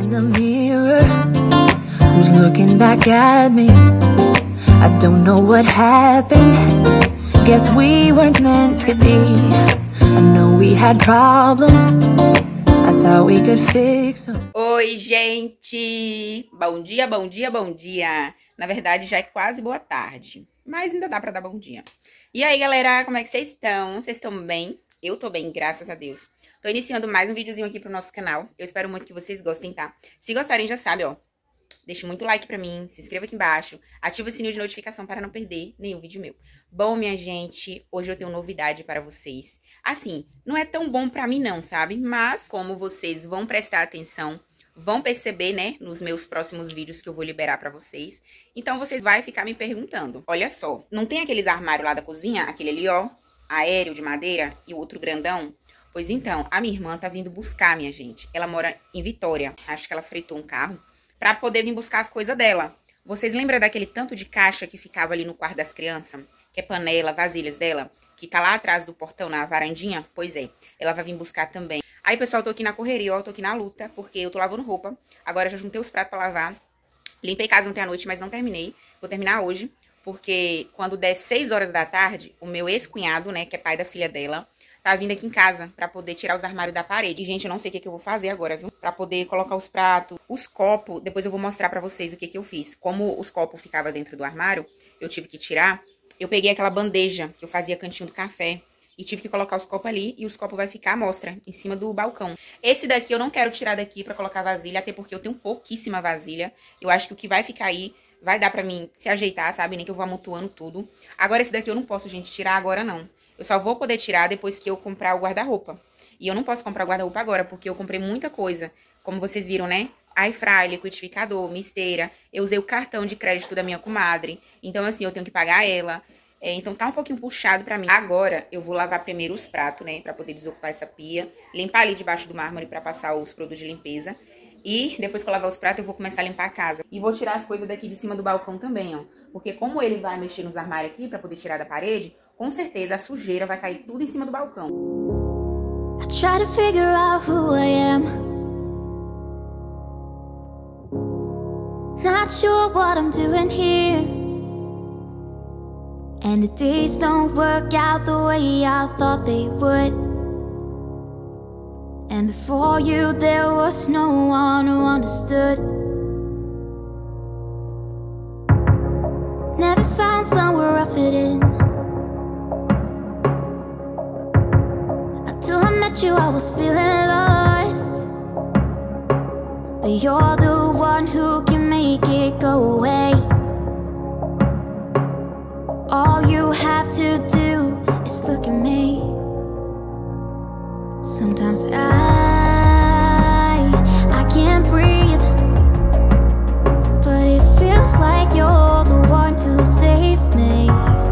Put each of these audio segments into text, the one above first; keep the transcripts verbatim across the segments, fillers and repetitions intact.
in the mirror, who's looking back at me? I don't know what happened, guess we weren't meant to be. I know we had problems, I thought we could fix them. Oi, gente! Bom dia, bom dia, bom dia! Na verdade, já é quase boa tarde, mas ainda dá pra dar bom dia. E aí, galera, como é que vocês estão? Vocês estão bem? Eu tô bem, graças a Deus. Tô iniciando mais um videozinho aqui pro nosso canal. Eu espero muito que vocês gostem, tá? Se gostarem, já sabe, ó. Deixa muito like pra mim, se inscreva aqui embaixo, ativa o sininho de notificação para não perder nenhum vídeo meu. Bom, minha gente, hoje eu tenho novidade para vocês. Assim, não é tão bom pra mim não, sabe? Mas, como vocês vão prestar atenção, vão perceber, né, nos meus próximos vídeos que eu vou liberar pra vocês. Então, vocês vão ficar me perguntando. Olha só, não tem aqueles armários lá da cozinha? Aquele ali, ó, aéreo de madeira e o outro grandão? Pois então, a minha irmã tá vindo buscar, minha gente. Ela mora em Vitória. Acho que ela fretou um carro pra poder vir buscar as coisas dela. Vocês lembram daquele tanto de caixa que ficava ali no quarto das crianças? Que é panela, vasilhas dela? Que tá lá atrás do portão, na varandinha? Pois é, ela vai vir buscar também. Aí, pessoal, eu tô aqui na correria, ó. Tô aqui na luta, porque eu tô lavando roupa. Agora já juntei os pratos pra lavar. Limpei casa ontem à noite, mas não terminei. Vou terminar hoje, porque quando der seis horas da tarde, o meu ex-cunhado, né, que é pai da filha dela, tá vindo aqui em casa pra poder tirar os armários da parede. E, gente, eu não sei o que, que eu vou fazer agora, viu? Pra poder colocar os pratos, os copos. Depois eu vou mostrar pra vocês o que, que eu fiz. Como os copos ficavam dentro do armário, eu tive que tirar. Eu peguei aquela bandeja que eu fazia cantinho do café e tive que colocar os copos ali. E os copos vai ficar à mostra, em cima do balcão. Esse daqui eu não quero tirar daqui pra colocar vasilha, até porque eu tenho pouquíssima vasilha. Eu acho que o que vai ficar aí vai dar pra mim se ajeitar, sabe? Nem que eu vou amontoando tudo. Agora, esse daqui eu não posso, gente, tirar agora, não. Eu só vou poder tirar depois que eu comprar o guarda-roupa. E eu não posso comprar o guarda-roupa agora, porque eu comprei muita coisa. Como vocês viram, né? Air fry, liquidificador, misteira. Eu usei o cartão de crédito da minha comadre. Então, assim, eu tenho que pagar ela. É, então, tá um pouquinho puxado pra mim. Agora, eu vou lavar primeiro os pratos, né? Pra poder desocupar essa pia. Limpar ali debaixo do mármore pra passar os produtos de limpeza. E depois que eu lavar os pratos, eu vou começar a limpar a casa. E vou tirar as coisas daqui de cima do balcão também, ó. Porque como ele vai mexer nos armários aqui pra poder tirar da parede, com certeza a sujeira vai cair tudo em cima do balcão. I try to figure out who I am. Not sure what I'm doing here. And the days don't work out the way I thought they would. And before you there was no one who understood. Never found somewhere I fit in. Until I met you I was feeling lost. But you're the one who can make it go away. All you have to do is look at me. Sometimes I, I can't breathe. But it feels like you're the one who saves me.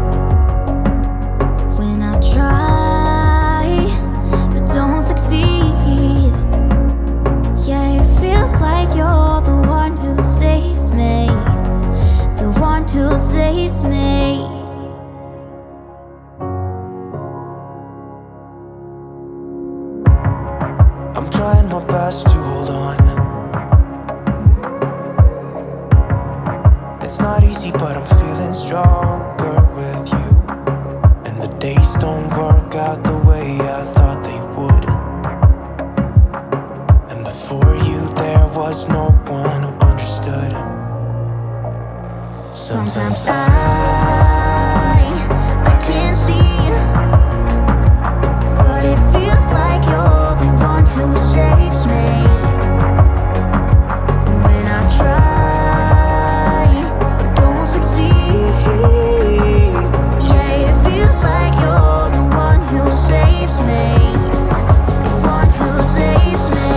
When I try, but don't succeed. Yeah, it feels like you're the one who saves me. The one who saves me. I'm trying my best to hold on. It's not easy, but I'm feeling stronger with you. And the days don't work out the way I thought they would. And before you there was no one who understood. Sometimes I, I can't see, but it feels like you're the one who saves me. When I try, but don't succeed. Yeah, it feels like you're the one who saves me. The one who saves me.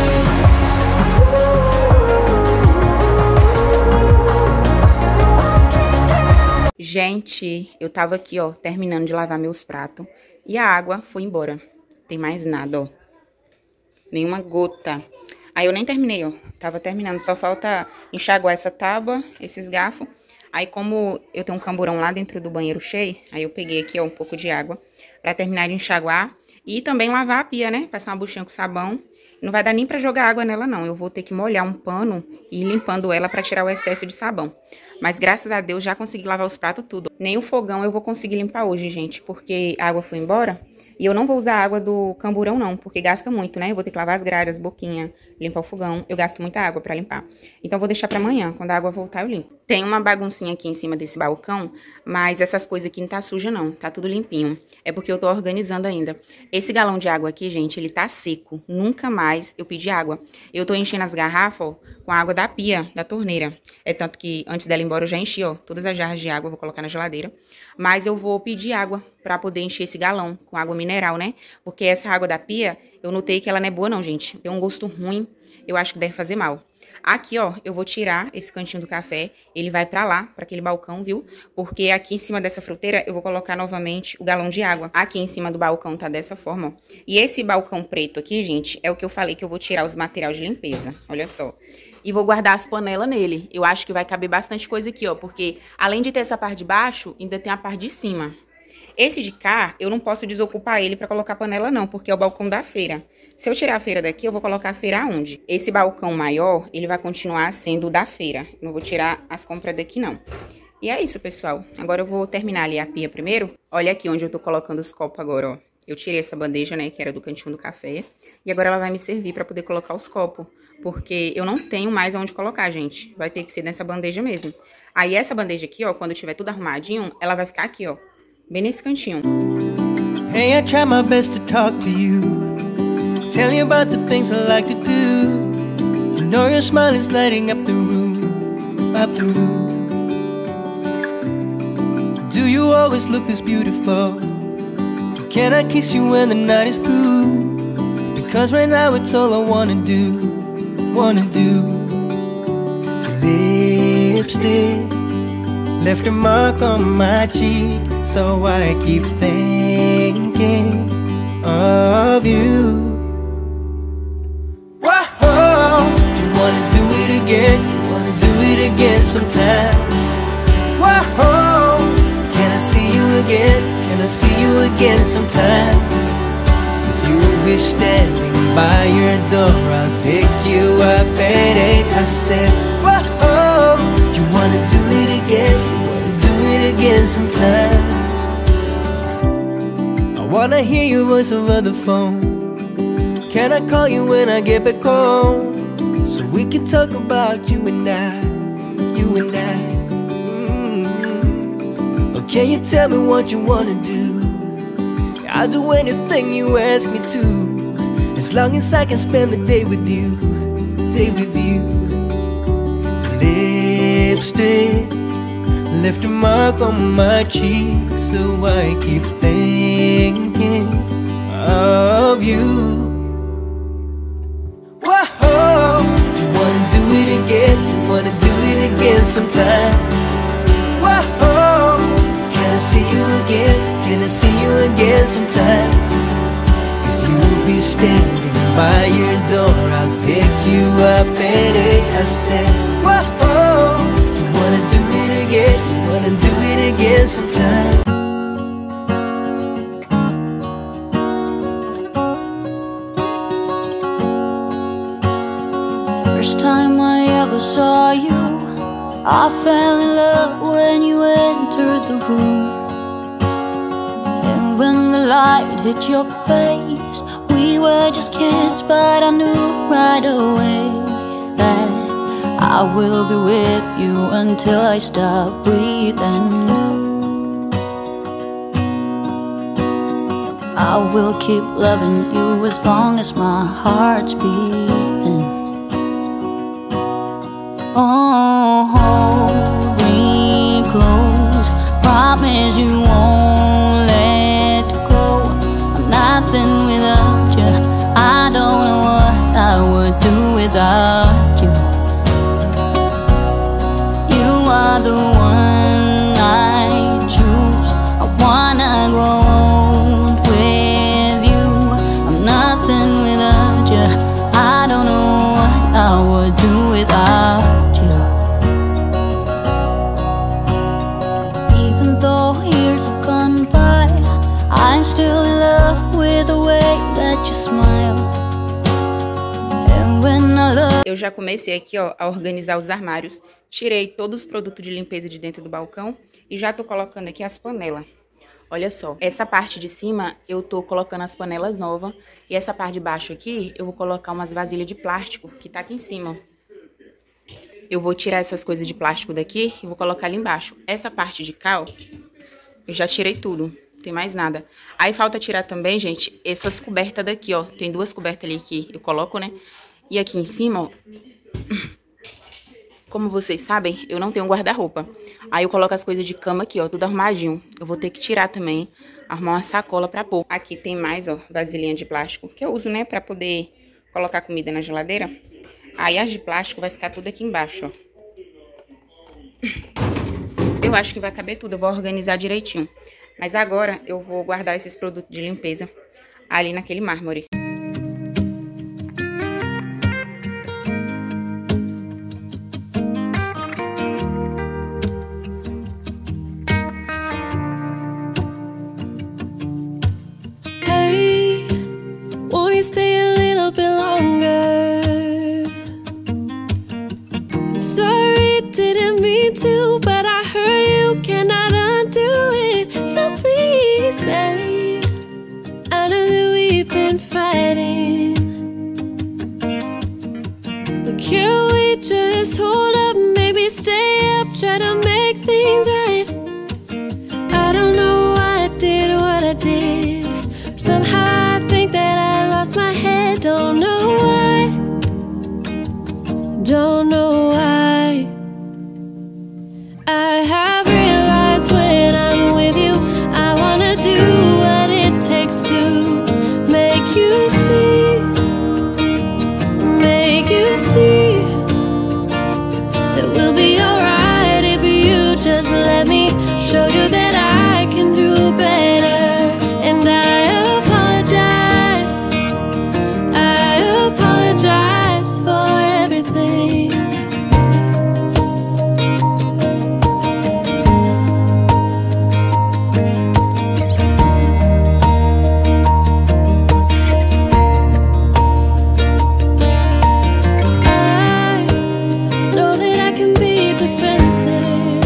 Gente, eu tava aqui, ó, terminando de lavar meus pratos. E a água foi embora. Tem mais nada, ó. Nenhuma gota. Aí eu nem terminei, ó. Tava terminando. Só falta enxaguar essa tábua, esses garfos. Aí como eu tenho um camburão lá dentro do banheiro cheio, aí eu peguei aqui, ó, um pouco de água pra terminar de enxaguar. E também lavar a pia, né? Passar uma buchinha com sabão Não vai dar nem pra jogar água nela, não. Eu vou ter que molhar um pano e ir limpando ela pra tirar o excesso de sabão. Mas graças a Deus já consegui lavar os pratos tudo. Nem o fogão eu vou conseguir limpar hoje, gente, porque a água foi embora. E eu não vou usar a água do camburão, não, porque gasta muito, né? Eu vou ter que lavar as gralhas, boquinha, limpar o fogão. Eu gasto muita água pra limpar. Então, eu vou deixar pra amanhã. Quando a água voltar, eu limpo. Tem uma baguncinha aqui em cima desse balcão, mas essas coisas aqui não tá suja, não. Tá tudo limpinho. É porque eu tô organizando ainda. Esse galão de água aqui, gente, ele tá seco. Nunca mais eu pedi água. Eu tô enchendo as garrafas, ó, com a água da pia, da torneira. É tanto que, antes dela ir embora, eu já enchi, ó, todas as jarras de água. Eu vou colocar na geladeira. Mas eu vou pedir água pra poder encher esse galão com água mineral, né? Porque essa água da pia, eu notei que ela não é boa não, gente. Tem um gosto ruim, eu acho que deve fazer mal. Aqui, ó, eu vou tirar esse cantinho do café, ele vai pra lá, pra aquele balcão, viu? Porque aqui em cima dessa fruteira eu vou colocar novamente o galão de água. Aqui em cima do balcão tá dessa forma, ó. E esse balcão preto aqui, gente, é o que eu falei que eu vou tirar os materiais de limpeza. Olha só. E vou guardar as panelas nele. Eu acho que vai caber bastante coisa aqui, ó. Porque além de ter essa parte de baixo, ainda tem a parte de cima. Esse de cá, eu não posso desocupar ele pra colocar panela, não. Porque é o balcão da feira. Se eu tirar a feira daqui, eu vou colocar a feira aonde? Esse balcão maior, ele vai continuar sendo o da feira. Não vou tirar as compras daqui, não. E é isso, pessoal. Agora eu vou terminar ali a pia primeiro. Olha aqui onde eu tô colocando os copos agora, ó. Eu tirei essa bandeja, né, que era do cantinho do café. E agora ela vai me servir pra poder colocar os copos. Porque eu não tenho mais onde colocar, gente. Vai ter que ser nessa bandeja mesmo. Aí essa bandeja aqui, ó, quando tiver tudo arrumadinho, ela vai ficar aqui, ó. Bem nesse cantinho. Hey, I try my best to talk to you. Tell you about the things I like to do. You know your smile is lighting up the room. Up the room. Do you always look this beautiful? Can I kiss you when the night is through? Because right now it's all I wanna do. Wanna do. Your lipstick left a mark on my cheek, so I keep thinking of you. Whoa, you wanna do it again? You wanna do it again sometime? Whoa, can I see you again? Can I see you again sometime? If you'll be standing by your door, I'll pick you up at eight. I said, whoa, you wanna do it again? You wanna do it again sometime? I wanna hear your voice over the phone. Can I call you when I get back home? So we can talk about you and I, you and I. Mm-hmm. Or can you tell me what you wanna do? I'll do anything you ask me to, as long as I can spend the day with you, day with you. Lipstick left a mark on my cheek, so I keep thinking of you. Whoa, you wanna do it again? You wanna do it again sometime? Whoa, can I see you again? Can I see you again sometime? If you'll be standing by your door, I'll pick you up at eight. I said, whoa, you wanna do it again? You wanna do it again sometime? First time I ever saw you, I fell in love when you entered the room. And when the light hit your face, we were just kids, but I knew right away that I will be with you until I stop breathing. I will keep loving you as long as my heart's beating. Oh, hold me close, promise you won't let go. I'm nothing without you, I don't know what I would do without you. You are the one I choose, I wanna grow old with you. I'm nothing without you, I don't know what I would do without you. I'm still in love with the way that you smile. eu já comecei aqui, ó, a organizar os armários. Tirei todos os produtos de limpeza de dentro do balcão e já tô colocando aqui as panelas. Olha só, essa parte de cima eu tô colocando as panelas novas e essa parte de baixo aqui eu vou colocar umas vasilhas de plástico que tá aqui em cima, ó. Eu vou tirar essas coisas de plástico daqui e vou colocar ali embaixo. Essa parte de cá, ó, eu já tirei tudo, não tem mais nada. Aí falta tirar também, gente, essas cobertas daqui, ó. Tem duas cobertas ali que eu coloco, né? E aqui em cima, ó, como vocês sabem, eu não tenho guarda-roupa. Aí eu coloco as coisas de cama aqui, ó, tudo arrumadinho. Eu vou ter que tirar também, arrumar uma sacola pra pôr. Aqui tem mais, ó, vasilhinha de plástico, que eu uso, né, pra poder colocar comida na geladeira. Aí as de plástico vai ficar tudo aqui embaixo, ó. Eu acho que vai caber tudo, eu vou organizar direitinho. Mas agora eu vou guardar esses produtos de limpeza ali naquele mármore. Hey, won't you stay a little bit longer? Sorry, didn't mean to, but I heard you cannot undo it. So please stay. I know that we've been fighting, but can't we just hold up? Maybe stay up, try to make things right. I don't know why I did what I did. Somehow I think that I lost my head. Don't know why. Don't know why. I have realized when I'm with you, I wanna do what it takes to make you see, make you see that we'll be alright if you just let me show you that I can do better. And I apologize, I apologize for everything. I know that I can be defensive,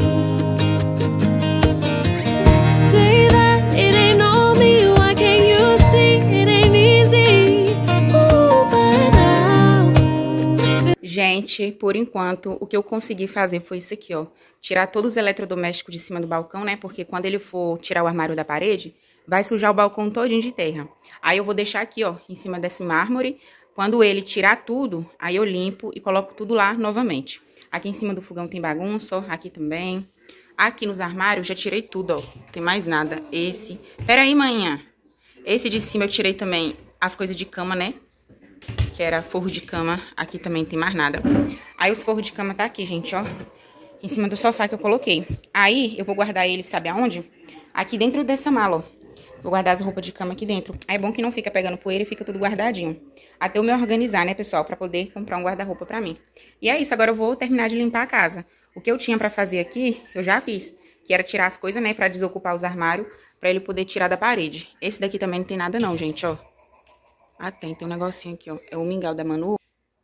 say that it ain't on me, why can't you see it ain't easy? Ooh, but now Gente, por enquanto, o que eu consegui fazer foi isso aqui, ó. Tirar todos os eletrodomésticos de cima do balcão, né? Porque quando ele for tirar o armário da parede, vai sujar o balcão todinho de terra. Aí eu vou deixar aqui, ó, em cima desse mármore. Quando ele tirar tudo, aí eu limpo e coloco tudo lá novamente. Aqui em cima do fogão tem bagunça, ó, aqui também. Aqui nos armários já tirei tudo, ó. Não tem mais nada. Esse... Pera aí, manhã. Esse de cima eu tirei também as coisas de cama, né? Que era forro de cama. Aqui também tem mais nada. Aí os forros de cama tá aqui, gente, ó. Em cima do sofá que eu coloquei. Aí eu vou guardar eles, sabe aonde? Aqui dentro dessa mala, ó. Vou guardar as roupas de cama aqui dentro. Aí é bom que não fica pegando poeira e fica tudo guardadinho. Até eu me organizar, né, pessoal? Pra poder comprar um guarda-roupa pra mim. E é isso, agora eu vou terminar de limpar a casa. O que eu tinha pra fazer aqui, eu já fiz. Que era tirar as coisas, né, pra desocupar os armários. Pra ele poder tirar da parede. Esse daqui também não tem nada não, gente, ó. Ah, tem, tem um negocinho aqui, ó. É o mingau da Manu.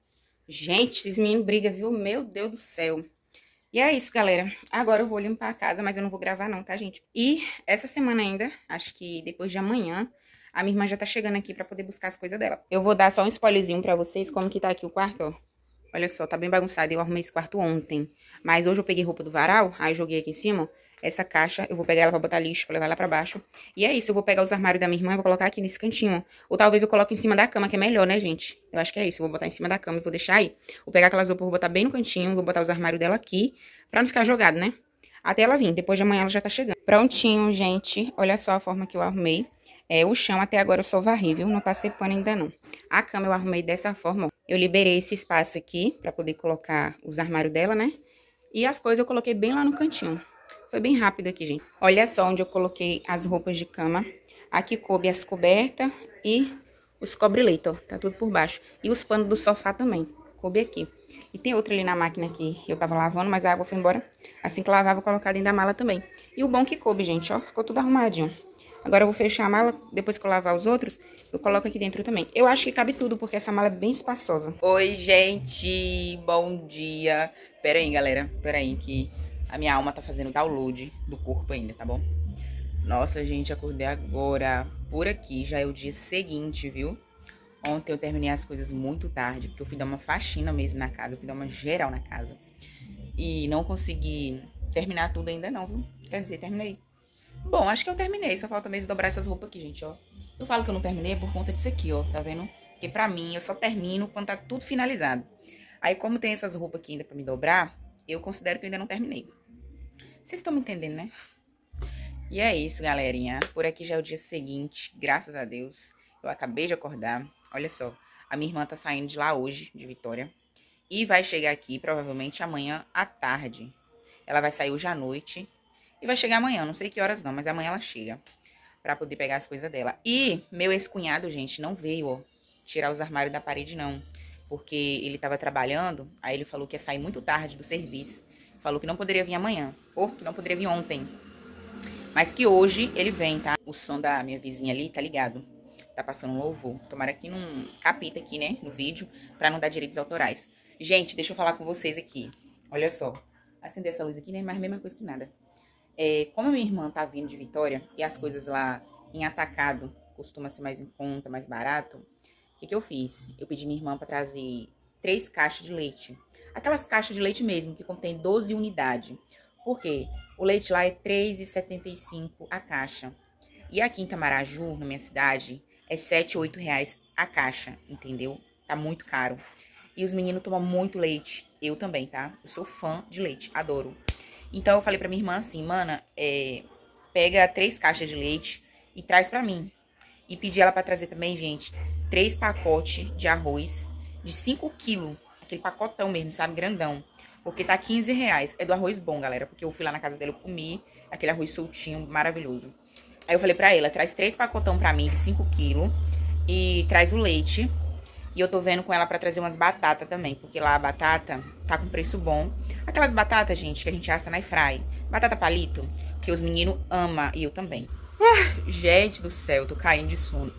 Gente, esses meninos brigam, viu? Meu Deus do céu. E é isso, galera. Agora eu vou limpar a casa, mas eu não vou gravar não, tá, gente? E essa semana ainda, acho que depois de amanhã, a minha irmã já tá chegando aqui pra poder buscar as coisas dela. Eu vou dar só um spoilerzinho pra vocês, como que tá aqui o quarto, ó. Olha só, tá bem bagunçado. Eu arrumei esse quarto ontem. Mas hoje eu peguei roupa do varal, aí joguei aqui em cima, ó. Essa caixa, eu vou pegar ela pra botar lixo, pra levar lá pra baixo. E é isso, eu vou pegar os armários da minha irmã e vou colocar aqui nesse cantinho, ó. Ou talvez eu coloque em cima da cama, que é melhor, né, gente? Eu acho que é isso, eu vou botar em cima da cama e vou deixar aí. Vou pegar aquelas roupas, vou botar bem no cantinho, vou botar os armários dela aqui, pra não ficar jogado, né? Até ela vir, depois de amanhã ela já tá chegando. Prontinho, gente, olha só a forma que eu arrumei. É, o chão até agora eu só varri, viu? Não passei pano ainda não. A cama eu arrumei dessa forma, ó. Eu liberei esse espaço aqui, pra poder colocar os armários dela, né? E as coisas eu coloquei bem lá no cantinho. Foi bem rápido aqui, gente. Olha só onde eu coloquei as roupas de cama. Aqui coube as cobertas e os cobre-leito, ó. Tá tudo por baixo. E os panos do sofá também. Coube aqui. E tem outra ali na máquina que eu tava lavando, mas a água foi embora. Assim que lavava, eu colocar dentro da mala também. E o bom que coube, gente, ó. Ficou tudo arrumadinho. Agora eu vou fechar a mala, depois que eu lavar os outros, eu coloco aqui dentro também. Eu acho que cabe tudo, porque essa mala é bem espaçosa. Oi, gente, bom dia. Pera aí, galera, pera aí, que a minha alma tá fazendo download do corpo ainda, tá bom? Nossa, gente, acordei agora. Por aqui já é o dia seguinte, viu? Ontem eu terminei as coisas muito tarde, porque eu fui dar uma faxina mesmo na casa, eu fui dar uma geral na casa. E não consegui terminar tudo ainda não, viu? Quer dizer, terminei. Bom, acho que eu terminei, só falta mesmo dobrar essas roupas aqui, gente, ó. Eu falo que eu não terminei por conta disso aqui, ó, tá vendo? Porque pra mim, eu só termino quando tá tudo finalizado. Aí, como tem essas roupas aqui ainda pra me dobrar, eu considero que eu ainda não terminei. Vocês estão me entendendo, né? E é isso, galerinha. Por aqui já é o dia seguinte, graças a Deus. Eu acabei de acordar. Olha só, a minha irmã tá saindo de lá hoje, de Vitória. E vai chegar aqui, provavelmente, amanhã à tarde. Ela vai sair hoje à noite. E vai chegar amanhã, não sei que horas não, mas amanhã ela chega. Pra poder pegar as coisas dela. E meu ex-cunhado, gente, não veio, ó, tirar os armários da parede, não. Porque ele tava trabalhando, aí ele falou que ia sair muito tarde do serviço. Falou que não poderia vir amanhã, ou que não poderia vir ontem. Mas que hoje ele vem, tá? O som da minha vizinha ali tá ligado. Tá passando um louvor. Tomara que não capita aqui, né, no vídeo, pra não dar direitos autorais. Gente, deixa eu falar com vocês aqui. Olha só. Acender essa luz aqui, né, mas a mesma coisa que nada. É, como a minha irmã tá vindo de Vitória e as coisas lá em atacado costuma ser mais em conta, mais barato, o que que eu fiz? Eu pedi minha irmã pra trazer três caixas de leite. Aquelas caixas de leite mesmo, que contém doze unidades. Por quê? O leite lá é três reais e setenta e cinco centavos a caixa. E aqui em Tamaraju, na minha cidade, é sete, oito reais a caixa, entendeu? Tá muito caro. E os meninos tomam muito leite. Eu também, tá? Eu sou fã de leite, adoro. Então, eu falei pra minha irmã assim, mana, é, pega três caixas de leite e traz pra mim. E pedi ela pra trazer também, gente, três pacotes de arroz de cinco quilos. Aquele pacotão mesmo, sabe? Grandão. Porque tá quinze reais. É do arroz bom, galera. Porque eu fui lá na casa dela, eu comi aquele arroz soltinho, maravilhoso. Aí eu falei pra ela, traz três pacotão pra mim de cinco quilos. E traz o leite. E eu tô vendo com ela pra trazer umas batatas também. Porque lá a batata tá com preço bom. Aquelas batatas, gente, que a gente assa na airfry. Batata palito. Que os meninos amam. E eu também. Uh, gente do céu, tô caindo de sono.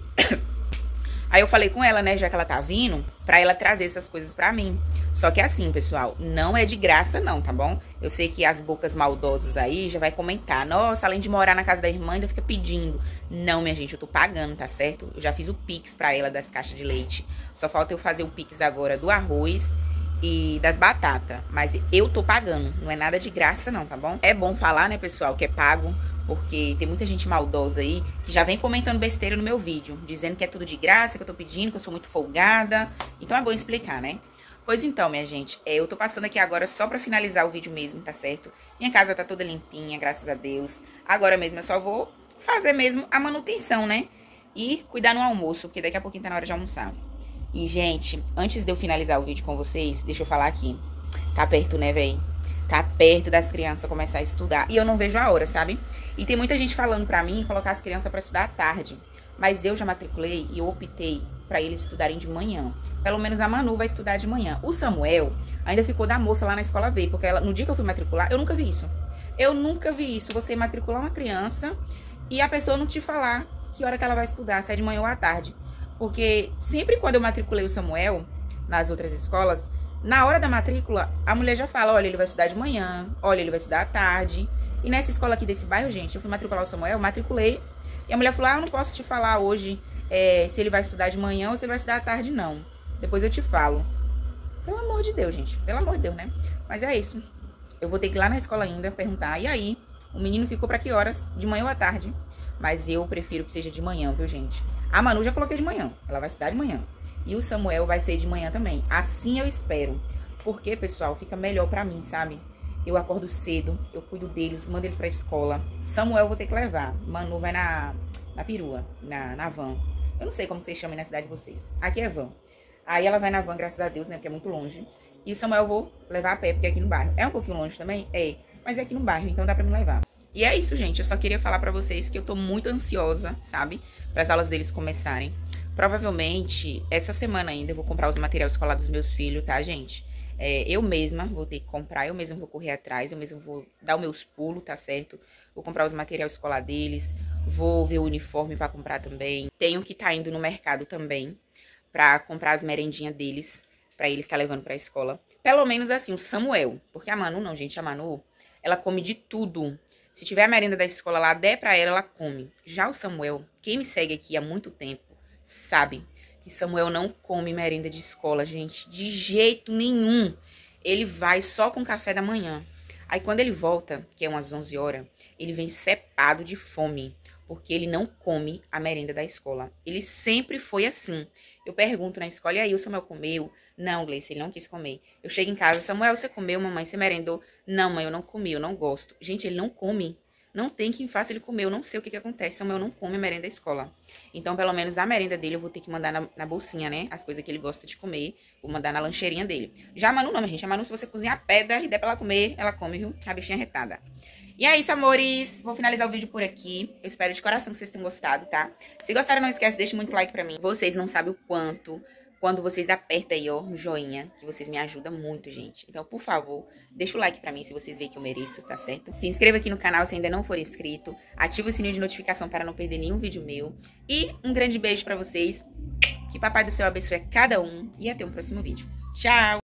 Aí eu falei com ela, né, já que ela tá vindo, pra ela trazer essas coisas pra mim. Só que assim, pessoal, não é de graça não, tá bom? Eu sei que as bocas maldosas aí já vai comentar. Nossa, além de morar na casa da irmã, ainda fica pedindo. Não, minha gente, eu tô pagando, tá certo? Eu já fiz o Pix pra ela das caixas de leite. Só falta eu fazer o Pix agora do arroz e das batatas. Mas eu tô pagando, não é nada de graça não, tá bom? É bom falar, né, pessoal, que é pago. Porque tem muita gente maldosa aí que já vem comentando besteira no meu vídeo, dizendo que é tudo de graça, que eu tô pedindo, que eu sou muito folgada. Então é bom explicar, né? Pois então, minha gente, é, eu tô passando aqui agora só pra finalizar o vídeo mesmo, tá certo? Minha casa tá toda limpinha, graças a Deus. Agora mesmo eu só vou fazer mesmo a manutenção, né? E cuidar no almoço, porque daqui a pouquinho tá na hora de almoçar. E, gente, antes de eu finalizar o vídeo com vocês, deixa eu falar aqui. Tá perto, né, véi? Tá perto das crianças começar a estudar. E eu não vejo a hora, sabe? E tem muita gente falando pra mim colocar as crianças pra estudar à tarde. Mas eu já matriculei e eu optei pra eles estudarem de manhã. Pelo menos a Manu vai estudar de manhã. O Samuel ainda ficou da moça lá na escola V. Porque ela, no dia que eu fui matricular, eu nunca vi isso. Eu nunca vi isso. Você matricular uma criança e a pessoa não te falar que hora que ela vai estudar, se é de manhã ou à tarde. Porque sempre quando eu matriculei o Samuel nas outras escolas, na hora da matrícula, a mulher já fala, olha, ele vai estudar de manhã, olha, ele vai estudar à tarde. E nessa escola aqui desse bairro, gente, eu fui matricular o Samuel, matriculei. E a mulher falou, ah, eu não posso te falar hoje é, se ele vai estudar de manhã ou se ele vai estudar à tarde, não. Depois eu te falo. Pelo amor de Deus, gente. Pelo amor de Deus, né? Mas é isso. Eu vou ter que ir lá na escola ainda perguntar. E aí, o menino ficou pra que horas? De manhã ou à tarde? Mas eu prefiro que seja de manhã, viu, gente? A Manu já coloquei de manhã. Ela vai estudar de manhã. E o Samuel vai ser de manhã também. Assim eu espero. Porque, pessoal, fica melhor pra mim, sabe? Eu acordo cedo, eu cuido deles, mando eles pra escola. Samuel eu vou ter que levar. Manu vai na, na perua, na, na van. Eu não sei como vocês chamam na cidade de vocês. Aqui é van. Aí ela vai na van, graças a Deus, né? Porque é muito longe. E o Samuel eu vou levar a pé, porque é aqui no bairro. É um pouquinho longe também? É. Mas é aqui no bairro, então dá pra me levar. E é isso, gente. Eu só queria falar pra vocês que eu tô muito ansiosa, sabe? Para as aulas deles começarem. Provavelmente, essa semana ainda eu vou comprar os materiais escolar dos meus filhos, tá, gente? É, eu mesma vou ter que comprar, eu mesma vou correr atrás, eu mesma vou dar os meus pulos, tá certo? Vou comprar os materiais escolar deles, Vou ver o uniforme pra comprar também. Tenho que tá indo no mercado também pra comprar as merendinhas deles, pra eles estar levando pra escola. Pelo menos assim, o Samuel. Porque a Manu não, gente. A Manu, ela come de tudo. Se tiver a merenda da escola lá, der pra ela, ela come. Já o Samuel, quem me segue aqui há muito tempo, sabe que Samuel não come merenda de escola, gente. De jeito nenhum. Ele vai só com café da manhã. Aí quando ele volta, que é umas onze horas, ele vem cepado de fome. Porque ele não come a merenda da escola. Ele sempre foi assim. Eu pergunto na escola, e aí, o Samuel comeu? Não, Gleice, ele não quis comer. Eu chego em casa, Samuel, você comeu, mamãe? Você merendou? Não, mãe, eu não comi, eu não gosto. Gente, ele não come. Não tem quem faça ele comer. Eu não sei o que que acontece. Samuel não come a merenda da escola. Então, pelo menos a merenda dele eu vou ter que mandar na, na bolsinha, né? As coisas que ele gosta de comer. Vou mandar na lancheirinha dele. Já a Manu não, minha gente. A Manu, se você cozinhar pedra e der pra ela comer, ela come, viu? A bichinha retada. E é isso, amores. Vou finalizar o vídeo por aqui. Eu espero de coração que vocês tenham gostado, tá? Se gostaram, não esquece, deixa muito like pra mim. Vocês não sabem o quanto... Quando vocês apertam aí, ó, no joinha, que vocês me ajudam muito, gente. Então, por favor, deixa o like pra mim se vocês veem que eu mereço, tá certo? Se inscreva aqui no canal se ainda não for inscrito. Ativa o sininho de notificação para não perder nenhum vídeo meu. E um grande beijo pra vocês. Que Papai do Céu abençoe a cada um. E até o próximo vídeo. Tchau!